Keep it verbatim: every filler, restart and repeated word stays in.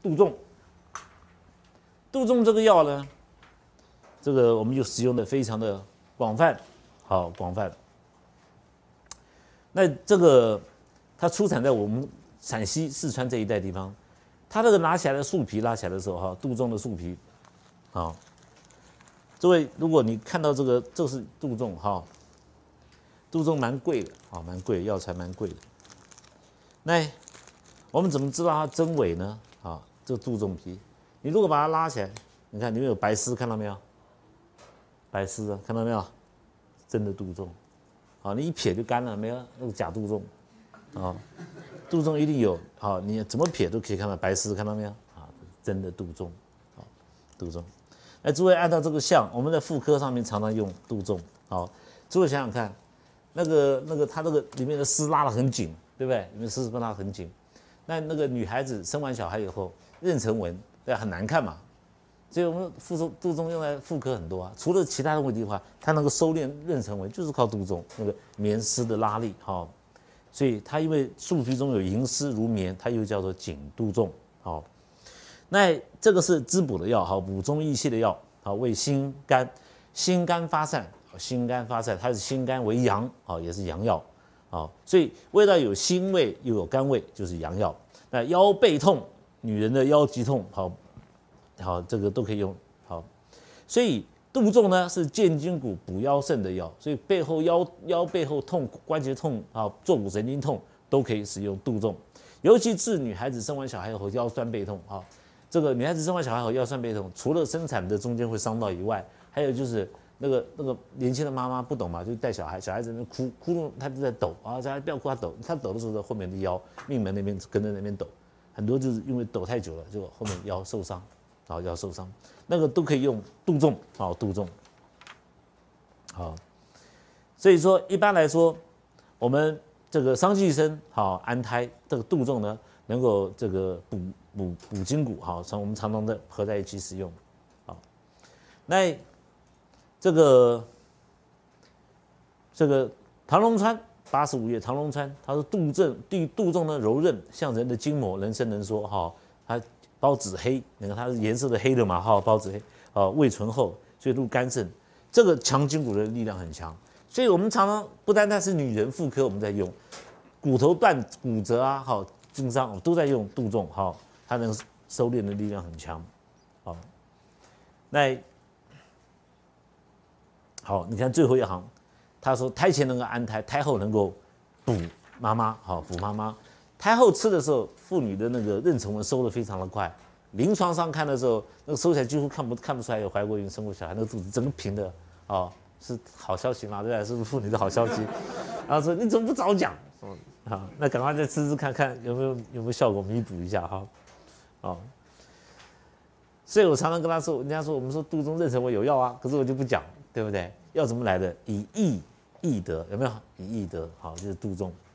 杜仲。杜仲这个药呢，这个我们就使用的非常的广泛，好广泛。那这个它出产在我们陕西、四川这一带地方，它这个拿起来的树皮拉起来的时候，哈，杜仲的树皮，好，诸位，如果你看到这个，这是杜仲，哈，杜仲蛮贵的，好，蛮贵的，药材蛮贵的。那我们怎么知道它真伪呢？啊，这个杜仲皮，你如果把它拉起来，你看里面有白丝，看到没有？白丝啊，看到没有？真的杜仲，好，你一撇就干了，没有那个假杜仲，啊，杜仲一定有，好，你怎么撇都可以看到白丝，看到没有？啊，真的杜仲，好，杜仲。哎，诸位按照这个像，我们在妇科上面常常用杜仲，好，诸位想想看，那个那个它那个里面的丝拉得很紧，对不对？里面丝拉得很紧，那那个女孩子生完小孩以后，妊娠纹对很难看嘛，所以我们妇中杜仲用在妇科很多啊。除了其他的问题的话，它能够收敛妊娠纹，就是靠杜仲那个棉丝的拉力，好、哦，所以它因为树皮中有银丝如棉，它又叫做紧杜仲，好、哦。那这个是滋补的药，好，补中益气的药，好，为心肝心肝发散，心肝发散，它是心肝为阳，好，也是阳药，好，所以味道有辛味又有甘味，就是阳药。那腰背痛，女人的腰脊痛，好，好，这个都可以用，好，所以杜仲呢是健筋骨、补腰肾的药，所以背后腰腰背后痛、关节痛啊、坐骨神经痛都可以使用杜仲，尤其是女孩子生完小孩后腰酸背痛啊。这个女孩子生完小孩后腰酸背痛，除了生产的中间会伤到以外，还有就是那个那个年轻的妈妈不懂嘛，就带小孩，小孩子那哭哭动，她就在抖啊，小孩不要哭，她抖，她抖的时候后面的腰命门那边跟着那边抖，很多就是因为抖太久了，就后面腰受伤，然后腰受伤，那个都可以用杜仲，好杜仲，好，所以说一般来说，我们这个伤气生好安胎，这个杜仲呢能够这个补。补补筋骨，好，常我们常常的合在一起使用，好，那这个这个唐龙川八十五页，唐龙川他说杜正对杜仲呢柔韧，像人的筋膜，能伸能缩，哈，它包子黑，你看它是颜色的黑的嘛，哈，包子黑，啊，味醇厚，所以入肝肾，这个强筋骨的力量很强，所以我们常常不单单是女人妇科我们在用，骨头断骨折啊，好，经伤都在用杜仲，好。它能收敛的力量很强，好，那好，你看最后一行，他说胎前能够安胎，胎后能够补妈妈，好补妈妈。胎后吃的时候，妇女的那个妊娠纹收的非常的快，临床上看的时候，那个收起来几乎看不看不出来有怀过孕、生过小孩，那个肚子整个平的，哦，是好消息吗？对吧？是不是妇女的好消息？然后说你怎么不早讲？嗯，好，那赶快再吃吃看看有没有有没有效果，弥补一下哈。哦，所以我常常跟他说，人家说我们说杜仲妊娠纹有药啊，可是我就不讲，对不对？药怎么来的？以易易得，有没有？以易得，好，就是杜仲。